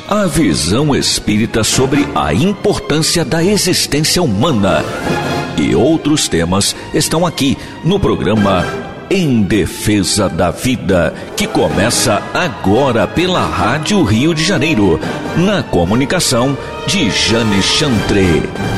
a visão espírita sobre a importância da existência humana e outros temas estão aqui no programa Em Defesa da Vida, que começa agora pela Rádio Rio de Janeiro, na comunicação de Jane Chantre.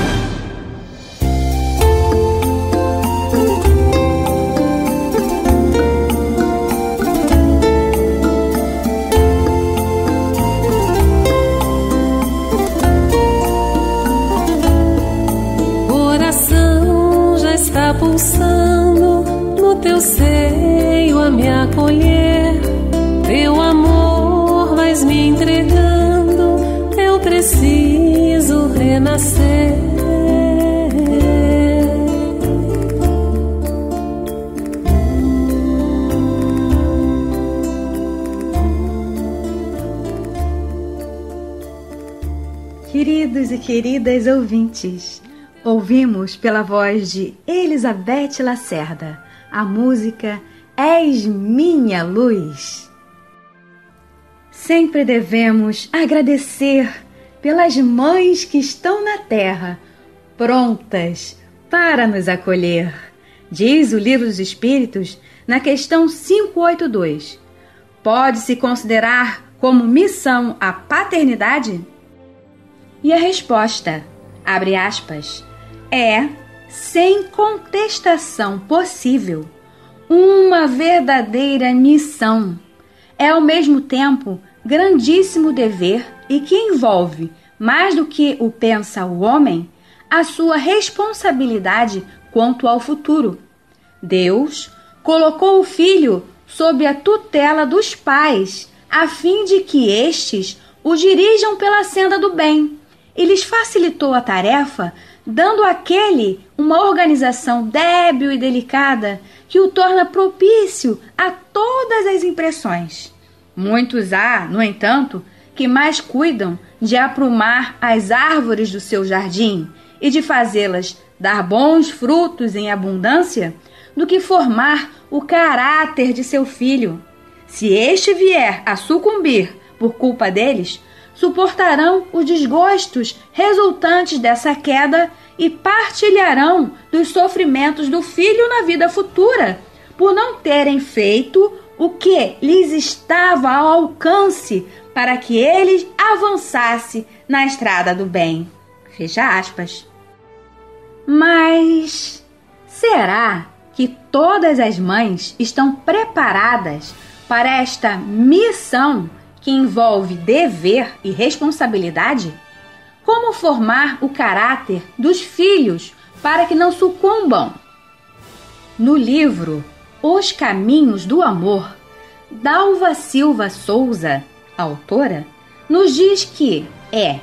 Coração já está pulsando no teu seio a me acolher, teu amor vais me entregando, eu preciso renascer. Queridos e queridas ouvintes, ouvimos pela voz de Elizabeth Lacerda a música És Minha Luz. Sempre devemos agradecer pelas mães que estão na terra, prontas para nos acolher. Diz o Livro dos Espíritos, na questão 582. Pode-se considerar como missão a paternidade? E a resposta, abre aspas, é, sem contestação possível, uma verdadeira missão. É ao mesmo tempo grandíssimo dever e que envolve, mais do que o pensa o homem, a sua responsabilidade quanto ao futuro. Deus colocou o filho sob a tutela dos pais, a fim de que estes o dirijam pela senda do bem, e lhes facilitou a tarefa, dando àquele uma organização débil e delicada que o torna propício a todas as impressões. Muitos há, no entanto, que mais cuidam de aprumar as árvores do seu jardim e de fazê-las dar bons frutos em abundância do que formar o caráter de seu filho. Se este vier a sucumbir por culpa deles, suportarão os desgostos resultantes dessa queda e partilharão dos sofrimentos do filho na vida futura, por não terem feito o que lhes estava ao alcance para que ele avançasse na estrada do bem. Fecha aspas. Mas será que todas as mães estão preparadas para esta missão que envolve dever e responsabilidade? Como formar o caráter dos filhos para que não sucumbam? No livro Os Caminhos do Amor, Dalva Silva Souza, autora, nos diz que é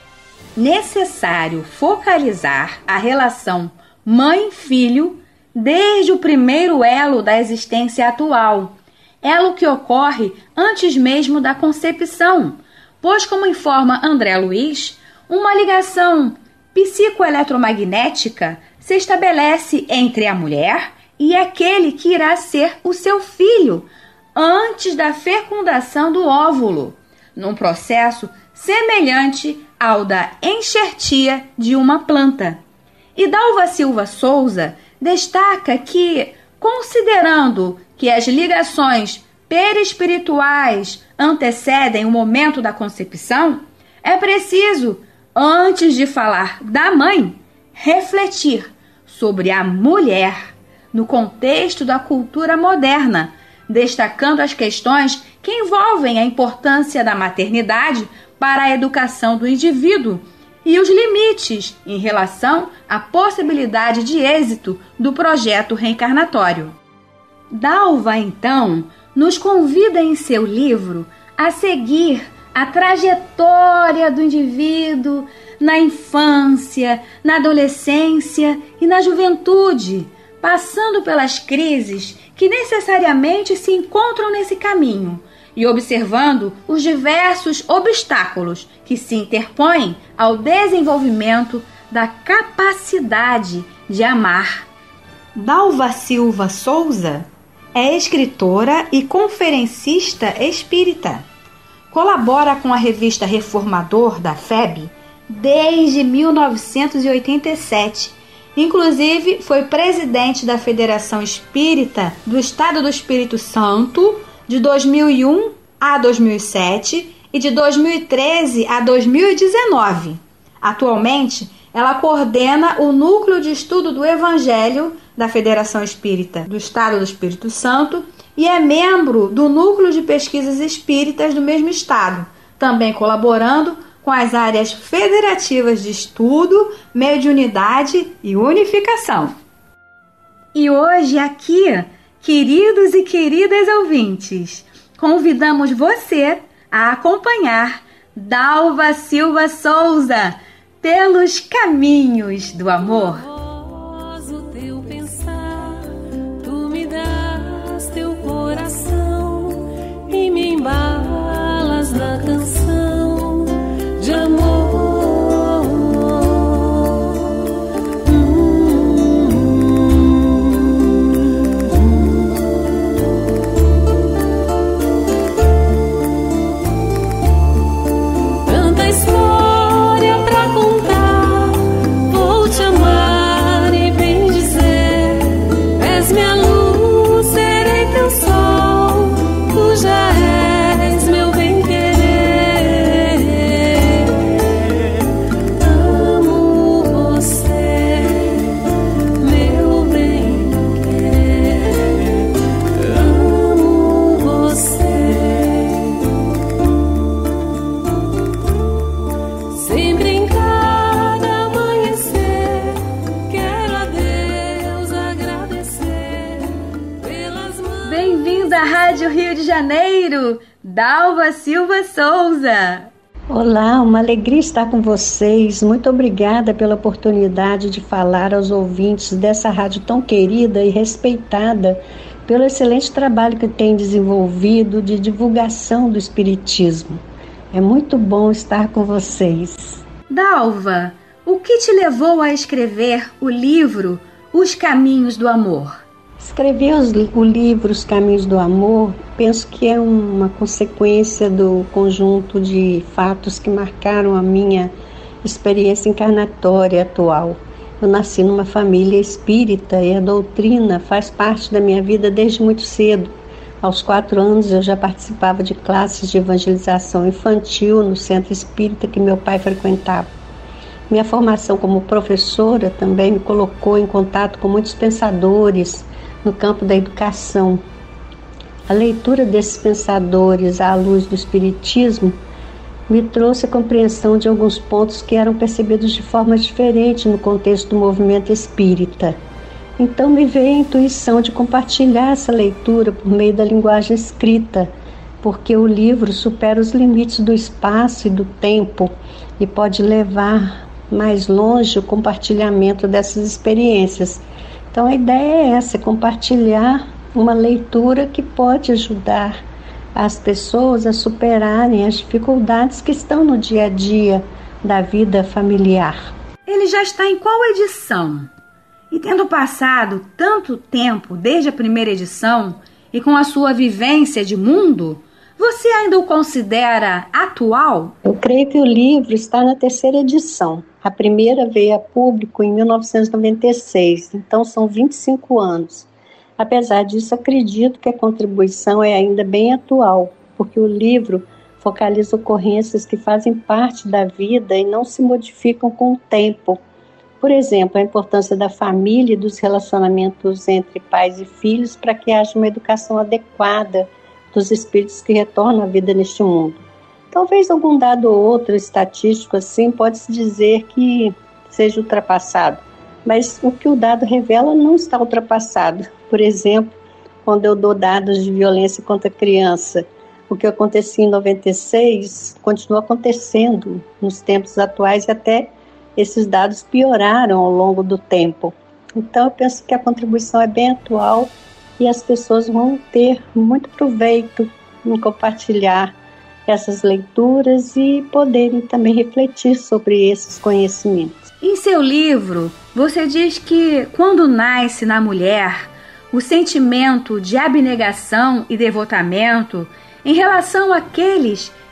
necessário focalizar a relação mãe-filho desde o primeiro elo da existência atual, elo que ocorre antes mesmo da concepção, pois, como informa André Luiz, uma ligação psicoeletromagnética se estabelece entre a mulher e aquele que irá ser o seu filho antes da fecundação do óvulo, num processo semelhante ao da enxertia de uma planta. E Dalva Silva Souza destaca que, considerando que as ligações perispirituais antecedem o momento da concepção, é preciso, antes de falar da mãe, refletir sobre a mulher no contexto da cultura moderna, destacando as questões que envolvem a importância da maternidade para a educação do indivíduo e os limites em relação à possibilidade de êxito do projeto reencarnatório. Dalva, então, nos convida em seu livro a seguir a trajetória do indivíduo na infância, na adolescência e na juventude, passando pelas crises que necessariamente se encontram nesse caminho e observando os diversos obstáculos que se interpõem ao desenvolvimento da capacidade de amar. Dalva Silva Souza é escritora e conferencista espírita. colabora com a revista Reformador da FEB desde 1987. Inclusive, foi presidente da Federação Espírita do Estado do Espírito Santo de 2001 a 2007 e de 2013 a 2019. Atualmente, ela coordena o Núcleo de Estudo do Evangelho da Federação Espírita do Estado do Espírito Santo e é membro do Núcleo de Pesquisas Espíritas do mesmo estado, também colaborando com as áreas federativas de estudo, mediunidade e unificação. E hoje aqui, queridos e queridas ouvintes, convidamos você a acompanhar Dalva Silva Souza pelos caminhos do amor. O teu pensar, tu me das teu coração e me embalas na canção de amor. Tanta história pra contar, vou te amar e bem dizer, és minha luz, serei teu sol, tu já és meu bem querer. Amo você, meu bem querer. Amo você. Sempre em cada amanhecer, quero a Deus agradecer pelas mãos. Bem-vinda à Rádio Rio de Janeiro, Dalva Silva Souza. Olá, uma alegria estar com vocês. Muito obrigada pela oportunidade de falar aos ouvintes dessa rádio tão querida e respeitada pelo excelente trabalho que tem desenvolvido de divulgação do Espiritismo. É muito bom estar com vocês. Dalva, o que te levou a escrever o livro Os Caminhos do Amor? Escrever o livro Os Caminhos do Amor, penso que é uma consequência do conjunto de fatos que marcaram a minha experiência encarnatória atual. Eu nasci numa família espírita e a doutrina faz parte da minha vida desde muito cedo. Aos 4 anos eu já participava de classes de evangelização infantil no centro espírita que meu pai frequentava. Minha formação como professora também me colocou em contato com muitos pensadores no campo da educação. A leitura desses pensadores à luz do Espiritismo me trouxe a compreensão de alguns pontos que eram percebidos de forma diferente no contexto do movimento espírita. Então me veio a intuição de compartilhar essa leitura por meio da linguagem escrita, porque o livro supera os limites do espaço e do tempo e pode levar mais longe o compartilhamento dessas experiências. Então a ideia é essa, compartilhar uma leitura que pode ajudar as pessoas a superarem as dificuldades que estão no dia a dia da vida familiar. Ele já está em qual edição? E tendo passado tanto tempo desde a primeira edição e com a sua vivência de mundo, você ainda o considera atual? Eu creio que o livro está na 3ª edição. A primeira veio a público em 1996, então são 25 anos. Apesar disso, acredito que a contribuição é ainda bem atual, porque o livro focaliza ocorrências que fazem parte da vida e não se modificam com o tempo. Por exemplo, a importância da família e dos relacionamentos entre pais e filhos para que haja uma educação adequada dos espíritos que retornam à vida neste mundo. Talvez algum dado ou outro estatístico assim pode-se dizer que seja ultrapassado, mas o que o dado revela não está ultrapassado. Por exemplo, quando eu dou dados de violência contra a criança, o que acontecia em 96 continua acontecendo nos tempos atuais e até esses dados pioraram ao longo do tempo. Então eu penso que a contribuição é bem atual e as pessoas vão ter muito proveito em compartilhar essas leituras e poderem também refletir sobre esses conhecimentos. Em seu livro, você diz que quando nasce na mulher o sentimento de abnegação e devotamento em relação àqueles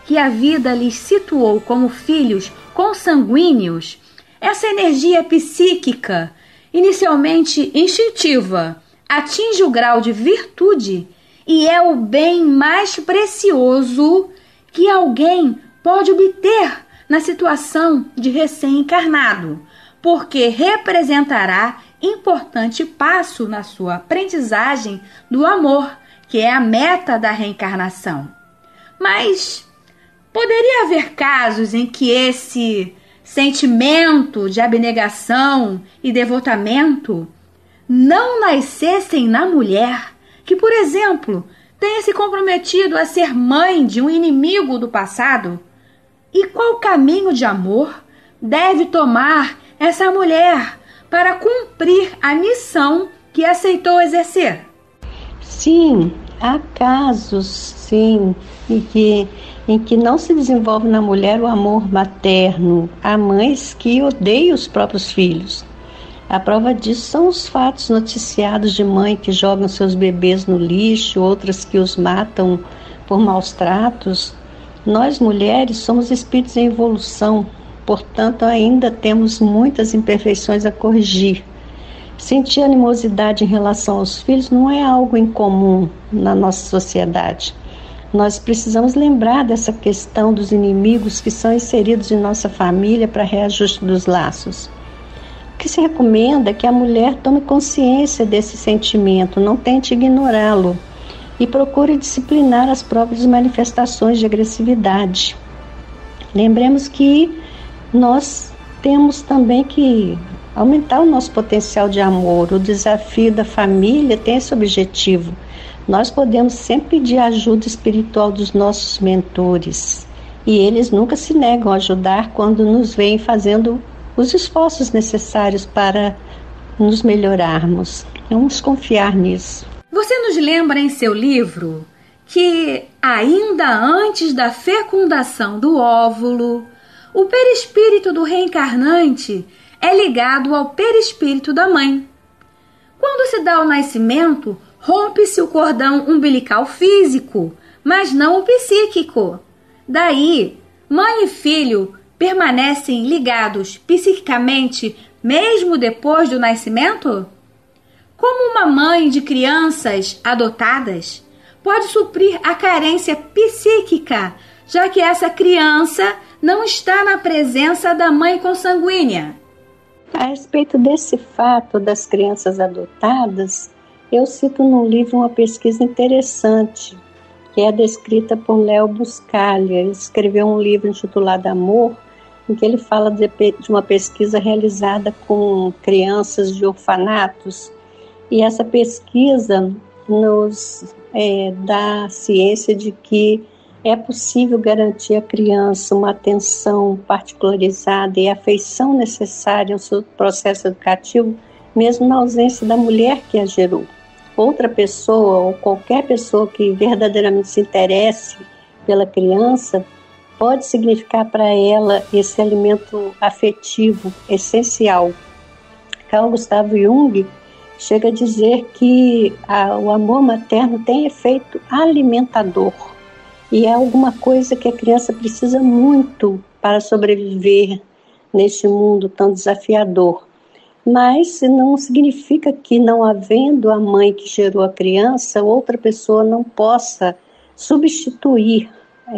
que a vida lhes situou como filhos consanguíneos, essa energia psíquica, inicialmente instintiva, atinge o grau de virtude e é o bem mais precioso que alguém pode obter na situação de recém-encarnado, porque representará importante passo na sua aprendizagem do amor, que é a meta da reencarnação. Mas poderia haver casos em que esse sentimento de abnegação e devotamento não nascessem na mulher, que, por exemplo, tenha se comprometido a ser mãe de um inimigo do passado? E qual caminho de amor deve tomar essa mulher para cumprir a missão que aceitou exercer? Sim, há casos, sim, em que não se desenvolve na mulher o amor materno. Há mães que odeiam os próprios filhos. A prova disso são os fatos noticiados de mãe que jogam seus bebês no lixo, outras que os matam por maus tratos. Nós, mulheres, somos espíritos em evolução, portanto, ainda temos muitas imperfeições a corrigir. Sentir animosidade em relação aos filhos não é algo incomum na nossa sociedade. Nós precisamos lembrar dessa questão dos inimigos que são inseridos em nossa família para reajuste dos laços. O que se recomenda é que a mulher tome consciência desse sentimento, não tente ignorá-lo e procure disciplinar as próprias manifestações de agressividade. Lembremos que nós temos também que aumentar o nosso potencial de amor. O desafio da família tem esse objetivo. Nós podemos sempre pedir ajuda espiritual dos nossos mentores e eles nunca se negam a ajudar quando nos veem fazendo os esforços necessários para nos melhorarmos. Vamos confiar nisso. Você nos lembra em seu livro que, ainda antes da fecundação do óvulo, o perispírito do reencarnante é ligado ao perispírito da mãe. Quando se dá o nascimento, rompe-se o cordão umbilical físico, mas não o psíquico. Daí, mãe e filho permanecem ligados psiquicamente mesmo depois do nascimento? Como uma mãe de crianças adotadas pode suprir a carência psíquica, já que essa criança não está na presença da mãe consanguínea? A respeito desse fato das crianças adotadas, eu cito no livro uma pesquisa interessante, que é descrita por Léo Buscaglia. Ele escreveu um livro intitulado Amor, em que ele fala de uma pesquisa realizada com crianças de orfanatos. E essa pesquisa nos dá a ciência de que é possível garantir à criança uma atenção particularizada e afeição necessária ao seu processo educativo, mesmo na ausência da mulher que a gerou. Outra pessoa ou qualquer pessoa que verdadeiramente se interesse pela criança pode significar para ela esse alimento afetivo essencial. Carl Gustav Jung chega a dizer que o amor materno tem efeito alimentador e é alguma coisa que a criança precisa muito para sobreviver neste mundo tão desafiador. Mas não significa que, não havendo a mãe que gerou a criança, outra pessoa não possa substituir,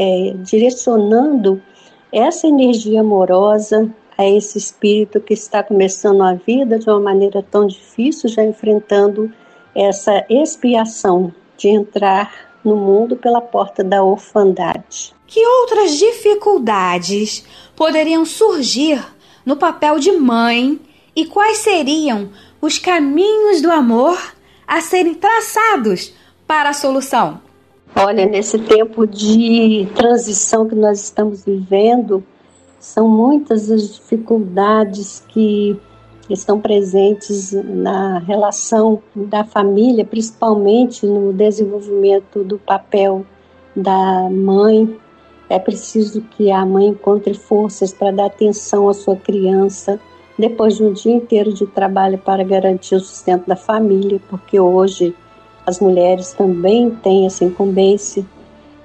direcionando essa energia amorosa a esse espírito que está começando a vida de uma maneira tão difícil, já enfrentando essa expiação de entrar no mundo pela porta da orfandade. Que outras dificuldades poderiam surgir no papel de mãe e quais seriam os caminhos do amor a serem traçados para a solução? Olha, nesse tempo de transição que nós estamos vivendo, são muitas as dificuldades que estão presentes na relação da família, principalmente no desenvolvimento do papel da mãe. É preciso que a mãe encontre forças para dar atenção à sua criança, depois de um dia inteiro de trabalho para garantir o sustento da família, porque hoje as mulheres também têm essa incumbência.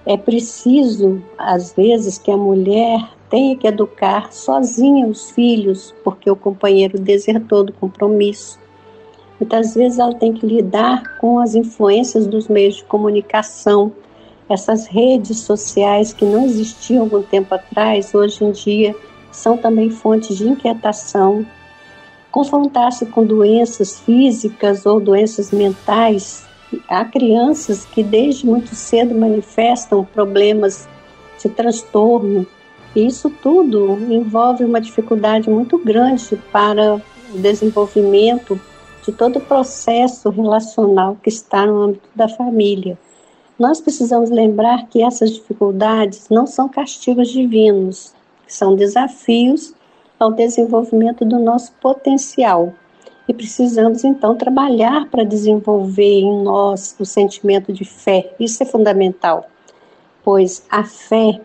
É preciso, às vezes, que a mulher tenha que educar sozinha os filhos, porque o companheiro desertou do compromisso. Muitas vezes ela tem que lidar com as influências dos meios de comunicação. Essas redes sociais que não existiam algum tempo atrás, hoje em dia, são também fontes de inquietação. Confrontar-se com doenças físicas ou doenças mentais. Há crianças que desde muito cedo manifestam problemas de transtorno. E isso tudo envolve uma dificuldade muito grande para o desenvolvimento de todo o processo relacional que está no âmbito da família. Nós precisamos lembrar que essas dificuldades não são castigos divinos, são desafios ao desenvolvimento do nosso potencial. E precisamos, então, trabalhar para desenvolver em nós o sentimento de fé. Isso é fundamental, pois a fé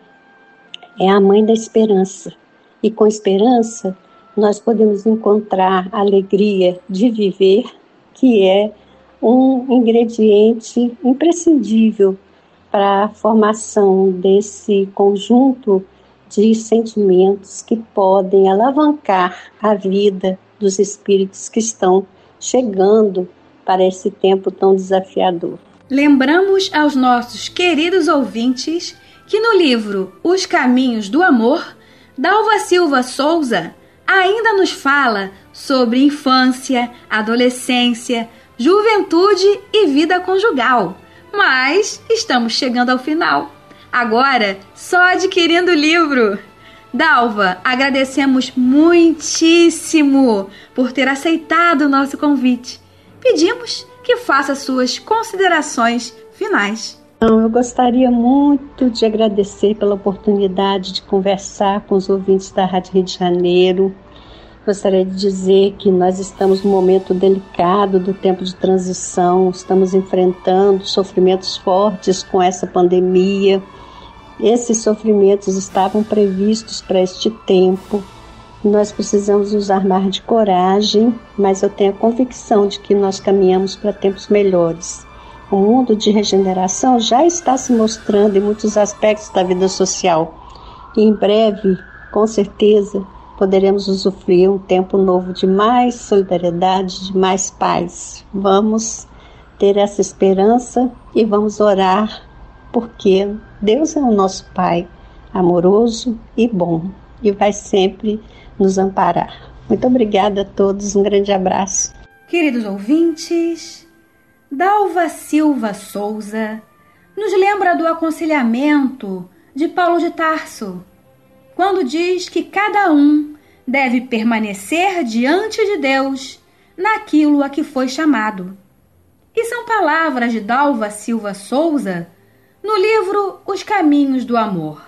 é a mãe da esperança. E com esperança, nós podemos encontrar a alegria de viver, que é um ingrediente imprescindível para a formação desse conjunto de sentimentos que podem alavancar a vida dos espíritos que estão chegando para esse tempo tão desafiador. Lembramos aos nossos queridos ouvintes que no livro Os Caminhos do Amor, Dalva Silva Souza ainda nos fala sobre infância, adolescência, juventude e vida conjugal. Mas estamos chegando ao final. Agora, só adquirindo o livro. Dalva, agradecemos muitíssimo por ter aceitado o nosso convite. Pedimos que faça suas considerações finais. Eu gostaria muito de agradecer pela oportunidade de conversar com os ouvintes da Rádio Rio de Janeiro. Gostaria de dizer que nós estamos num momento delicado do tempo de transição, estamos enfrentando sofrimentos fortes com essa pandemia. Esses sofrimentos estavam previstos para este tempo. Nós precisamos nos armar de coragem, mas eu tenho a convicção de que nós caminhamos para tempos melhores. O mundo de regeneração já está se mostrando em muitos aspectos da vida social. E em breve, com certeza, poderemos usufruir um tempo novo de mais solidariedade, de mais paz. Vamos ter essa esperança e vamos orar, porque Deus é o nosso Pai, amoroso e bom, e vai sempre nos amparar. Muito obrigada a todos, um grande abraço. Queridos ouvintes, Dalva Silva Souza nos lembra do aconselhamento de Paulo de Tarso, quando diz que cada um deve permanecer diante de Deus naquilo a que foi chamado. E são palavras de Dalva Silva Souza no livro Os Caminhos do Amor.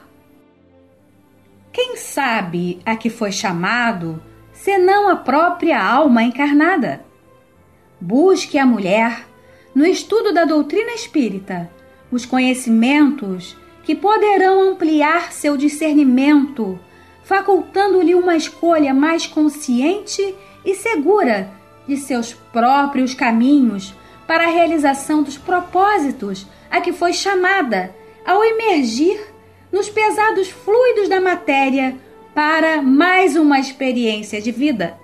Quem sabe a que foi chamado, senão a própria alma encarnada? Busque a mulher, no estudo da doutrina espírita, os conhecimentos que poderão ampliar seu discernimento, facultando-lhe uma escolha mais consciente e segura de seus próprios caminhos para a realização dos propósitos a que foi chamada ao emergir nos pesados fluidos da matéria para mais uma experiência de vida.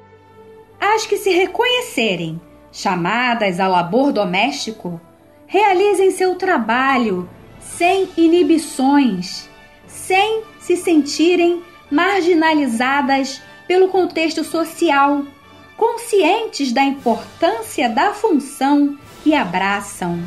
As que se reconhecerem chamadas ao labor doméstico, realizem seu trabalho sem inibições, sem se sentirem marginalizadas pelo contexto social, conscientes da importância da função que abraçam.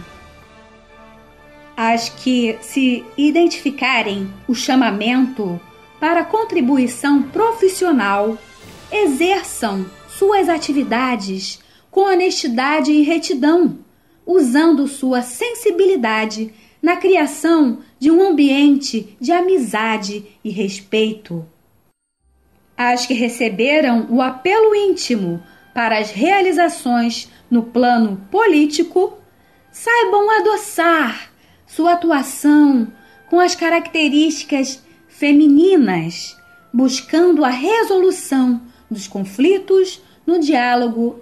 As que se identificarem o chamamento para contribuição profissional, exerçam suas atividades com honestidade e retidão, usando sua sensibilidade na criação de um ambiente de amizade e respeito. As que receberam o apelo íntimo para as realizações no plano político, saibam adoçar sua atuação com as características femininas, buscando a resolução dos conflitos no diálogo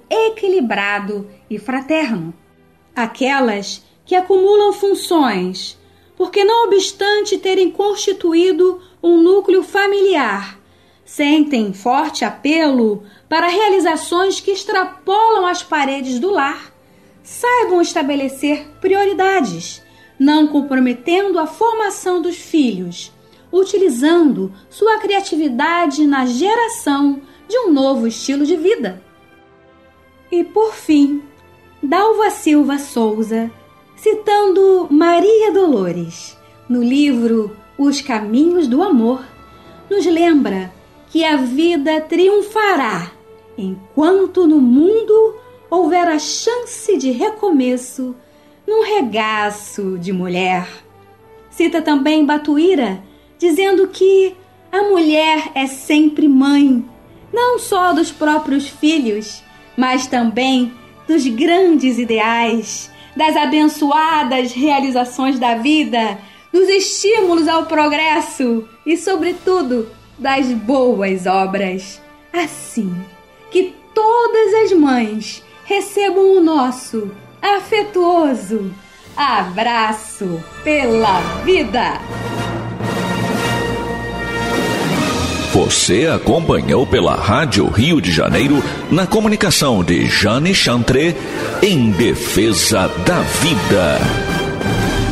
equilibrado e fraterno. Aquelas que acumulam funções porque não obstante terem constituído um núcleo familiar, sentem forte apelo para realizações que extrapolam as paredes do lar, saibam estabelecer prioridades, não comprometendo a formação dos filhos, utilizando sua criatividade na geração de um novo estilo de vida. E, por fim, Dalva Silva Souza, citando Maria Dolores, no livro Os Caminhos do Amor, nos lembra que a vida triunfará enquanto no mundo houver a chance de recomeço num regaço de mulher. Cita também Batuíra, dizendo que a mulher é sempre mãe, não só dos próprios filhos, mas também dos grandes ideais, das abençoadas realizações da vida, dos estímulos ao progresso e, sobretudo, das boas obras. Assim, que todas as mães recebam o nosso afetuoso abraço pela vida. Você acompanhou pela Rádio Rio de Janeiro, na comunicação de Jane Chantre, Em Defesa da Vida.